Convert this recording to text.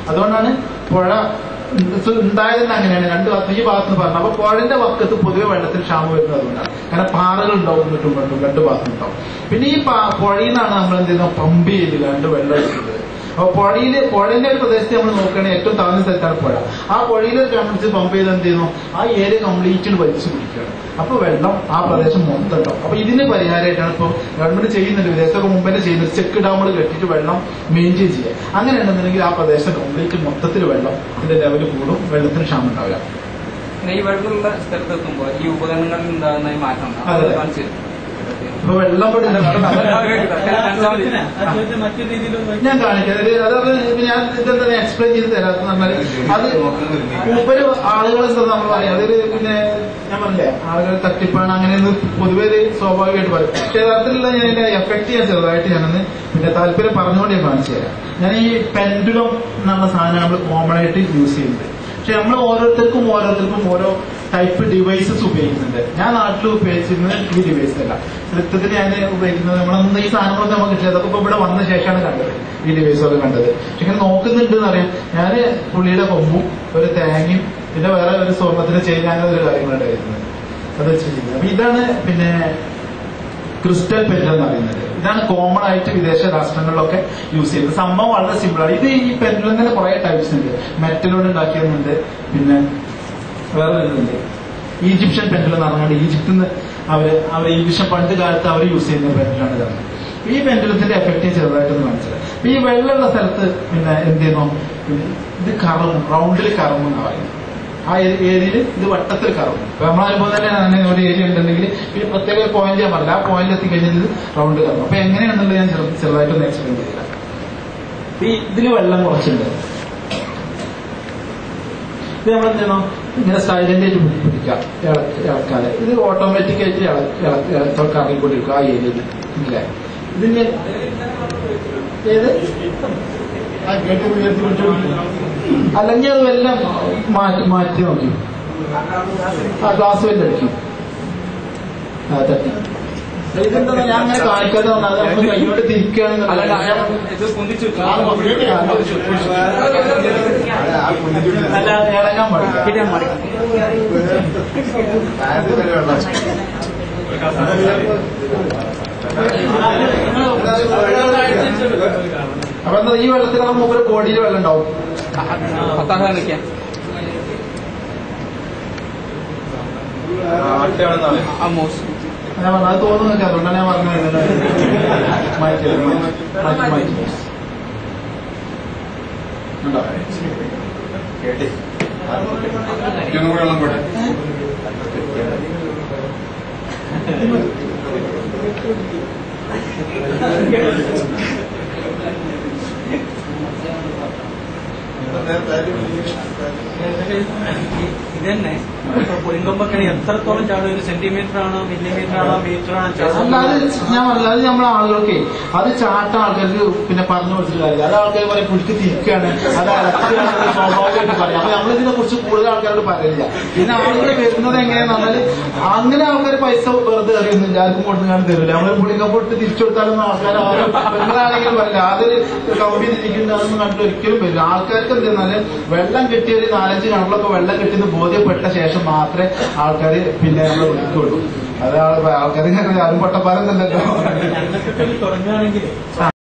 അതുകൊണ്ടാണ് പുഴ ഉണ്ടായതെന്ന് അങ്ങനെയാണ് ഈ ഭാഗത്ത് പറഞ്ഞു. അപ്പൊ പുഴന്റെ വക്കത്ത് പൊതുവെ വെള്ളത്തിൽ ക്ഷാമം വരുന്നത് അതുകൊണ്ടാണ്. കാരണം പാറകൾ ഉണ്ടാവും ഇങ്ങോട്ടും ഇങ്ങോട്ടും രണ്ട് ഭാഗത്തുണ്ടാവും. പിന്നെ ഈ പുഴയിൽ നിന്നാണ് നമ്മൾ എന്ത് ചെയ്യുന്നത് പമ്പ് ചെയ്ത് രണ്ട് വെള്ളം എടുക്കുന്നത്. അപ്പൊ പുഴന്റെ ഒരു പ്രദേശത്ത് നമ്മൾ നോക്കുകയാണെങ്കിൽ ഏറ്റവും താഴ്ന്ന സ്ഥലത്താണ് പുഴ. ആ പുഴയിൽ കമ്പിളിച്ച് പമ്പ് ചെയ്ത് എന്ത് ചെയ്യുന്നു ആ ഏരിയ കംപ്ലീറ്റ് വലിച്ചു പിടിക്കുകയാണ്. അപ്പൊ വെള്ളം ആ പ്രദേശം മൊത്തം ഉണ്ടാവും. അപ്പൊ ഇതിന് പരിഹാരമായിട്ടാണ് ഇപ്പൊ ഗവൺമെന്റ് ചെയ്യുന്നുണ്ട്, വിദേശത്തൊക്കെ മുമ്പേ ചെയ്യുന്നത്, ചെക്ക് ഡാമുകൾ കെട്ടിയിട്ട് വെള്ളം മെയിൻറ്റെയിൻ ചെയ്യുക. അങ്ങനെ ഉണ്ടെന്നുണ്ടെങ്കിൽ ആ പ്രദേശം കംപ്ലീറ്റ് മൊത്തത്തിൽ വെള്ളം ഇതിന്റെ ലെവൽ കൂടും, വെള്ളത്തിന് ക്ഷാമം ഉണ്ടാവില്ല. ഈ വെള്ളമുള്ള സ്ഥലത്തെത്തുമ്പോൾ ഈ ഉപകരണങ്ങളിൽ ഉണ്ടാകുന്ന മാറ്റം ഇപ്പൊ വെള്ളം ഞാൻ കാണിക്കാം. അതായത് ഞാൻ ഇതെന്താ എക്സ്പ്ലെയിൻ ചെയ്ത് തരാമെന്ന് പറഞ്ഞാൽ അത് മൂപ്പര് ആളുകൾ എന്താ നമ്മൾ പറയാം, അതൊരു പിന്നെ ഞാൻ പറഞ്ഞില്ലേ ആളുകൾ തട്ടിപ്പാണ് അങ്ങനെയൊന്ന് പൊതുവെ സ്വാഭാവികമായിട്ട് പറയും. പക്ഷെ യഥാർത്ഥത്തിലുള്ള ഞാൻ ഇതിന്റെ എഫക്ട് ചെയ്യാൻ ചെറുതായിട്ട് ഞാനൊന്ന് പിന്നെ താല്പര്യം പറഞ്ഞുകൊണ്ട് ഞാൻ കാണിച്ചു തരാം. ഞാൻ ഈ പെൻഡുലം എന്നുള്ള സാധനം നമ്മൾ കോമൺ ആയിട്ട് യൂസ് ചെയ്യുന്നുണ്ട്. പക്ഷെ നമ്മൾ ഓരോരുത്തർക്കും ഓരോ ടൈപ്പ് ഡിവൈസസ് ഉപയോഗിക്കുന്നുണ്ട്. ഞാൻ നാട്ടിൽ ഉപയോഗിച്ചിരുന്നത് ഈ ഡിവൈസ് അല്ല, നൃത്തത്തിന് ഞാൻ ഉപയോഗിക്കുന്നത് നമ്മളൊന്നും ഈ സാധനങ്ങളൊക്കെ നമുക്ക് കിട്ടില്ല. അതൊക്കെ ഇപ്പൊ ഇവിടെ വന്ന ശേഷമാണ് കണ്ടത്, ഈ ഡിവൈസൊക്കെ കണ്ടത്. പക്ഷെ ഇങ്ങനെ നോക്കുന്നുണ്ട് എന്നറിയാം. ഞാൻ പുള്ളിയുടെ കൊമ്പും ഒരു തേങ്ങയും പിന്നെ വേറെ ഒരു സ്വർണത്തിന് ചെയ്യാനൊരു കാര്യങ്ങളുണ്ടായിരുന്നത് അത് വെച്ചിരിക്കുന്നത്. അപ്പൊ ഇതാണ് പിന്നെ ക്രിസ്റ്റൽ പെൻഡൽ എന്ന് പറയുന്നത്. ഇതാണ് കോമൺ ആയിട്ട് വിദേശ രാഷ്ട്രങ്ങളിലൊക്കെ യൂസ് ചെയ്യുന്നത്. സംഭവം വളരെ സിമ്പിളാണ്. ഇത് ഈ പെൻഡുലം തന്നെ കുറെ ടൈപ്സ് ഉണ്ട്. മെറ്റലോട് ഉണ്ടാക്കിയതുണ്ട്, പിന്നെ വേറെ ഇതുണ്ട് ഈജിപ്ഷ്യൻ പെൻഡുലം എന്ന് പറഞ്ഞാൽ ഈജിപ്തിൽ നിന്ന് അവർ ഈജിപ്ഷ്യൻ പണ്ട് കാലത്ത് അവർ യൂസ് ചെയ്യുന്ന പെൻഡുലാണ് ഇതാണ്. ഈ പെൻഡുലത്തിന്റെ എഫക്റ്റ് ചെറുതായിട്ടൊന്ന് കാണിച്ചത്. ഈ വെള്ളമുള്ള സ്ഥലത്ത് പിന്നെ എന്ത് ചെയ്യുന്നു, ഇത് കറങ്ങും, റൗണ്ടിൽ കറങ്ങും എന്നാണ് പറയുന്നത്. ആ ഏരിയയിൽ ഇത് വട്ടത്തിൽ കറങ്ങും. അപ്പൊ നമ്മളനുഭവം തന്നെ ഒരു ഏരിയ ഉണ്ടെങ്കിൽ ഈ പ്രത്യേക ഒരു പോയിന്റ് ഞാൻ പറഞ്ഞില്ല, ആ പോയിന്റ് എത്തിക്കഴിഞ്ഞാൽ ഇത് റൗണ്ട് കറങ്ങും. അപ്പൊ എങ്ങനെയാണെന്നുള്ളത് ഞാൻ ചെറുതായിട്ടൊന്ന് എക്സ്പ്ലെയിൻ ചെയ്തില്ല. ഇതില് വെള്ളം കുറച്ചുണ്ട്. ഇത് നമ്മൾ എന്ത് ചെയ്യണം, ഇങ്ങനെ സൈലന്റ് ആയിട്ട് പിടിക്കാം, ഇളക്കാതെ. ഇത് ഓട്ടോമാറ്റിക് ആയിട്ട് കറങ്ങിക്കൊണ്ടിരിക്കും ആ ഏരിയയിൽ. ഇല്ലേ ഇതിന്റെ ഏത് അല്ലെങ്കിൽ അത് എല്ലാം മാറ്റി നോക്കി ആ ഗ്ലാസ് വല്ല അടിക്കും തട്ടി. ഇതെന്താ ഞാൻ അങ്ങനെ കാണിക്കാതെ വന്നാൽ നമ്മൾ കൈയോട്ട് തിരിക്കുകയാണെന്ന് അല്ല ഇളകാൻ പാടില്ല. അപ്പൊ എന്താ ഈ വെള്ളത്തിലാകുമ്പോ മൂപ്പര് ബോഡിയിൽ വെള്ളം ഉണ്ടാവും. ഞാൻ പറഞ്ഞത് അത് തോന്നുന്നു, അതുകൊണ്ടാണ് ഞാൻ പറഞ്ഞത് മാറ്റി വെള്ളം കൂടെ ഇതന്നെ പുളിങ്കൊമ്പൊക്കെ എത്രത്തോളം ചാടും? ഒരു സെന്റിമീറ്റർ ആണോ, മില്ലിമീറ്റർ ആണോ, മീറ്റർ ആണോ? അല്ലാതെ ഞാൻ പറഞ്ഞത് അത് നമ്മളെ ആളുകൾക്ക് അത് ചാട്ട ആൾക്കാർക്ക് പിന്നെ പറഞ്ഞു കൊടുത്തിട്ട് കാര്യമില്ല. അത് ആൾക്കാർ പറയും പുളിക്ക് തിരിക്കുകയാണ്, അത് അലക്കുകയാണ്, സ്വാഭാവികമായിട്ട് പറയും. അപ്പൊ നമ്മളിതിനെ കുറിച്ച് കൂടുതൽ ആൾക്കാരോട് പറയില്ല. പിന്നെ ആളുകൾ വരുന്നത് എങ്ങനെയാന്ന് പറഞ്ഞാൽ അങ്ങനെ ആൾക്കാർ പൈസ വെറുതെ അറിയുന്നില്ല, ആർക്കും കൊടുക്കാൻ തരില്ല. നമ്മൾ പുളിങ്കപ്പൊട്ട് തിരിച്ചു കൊടുത്താലൊന്നും ആൾക്കാർ പെണ്ണാണെങ്കിലും പറയില്ല. അതൊരു കമ്പി തിരിക്കുന്നുണ്ട് അതൊന്നും കണ്ടിട്ട് ഒരിക്കലും വരില്ല. ആൾക്കാർക്ക് എന്തെന്നാല് വെള്ളം കിട്ടിയ ഒരു 4-5 കണക്കിലൊക്കെ വെള്ളം കിട്ടിയെന്ന് ബോധ്യപ്പെട്ട ശേഷം മാത്രമേ ആൾക്കാർ പിന്നെ നമ്മൾ വിളിക്കുള്ളൂ. അത് ആൾക്കാർ ആരും പൊട്ടപ്പാലം തന്നെ തുടങ്ങുകയാണെങ്കിൽ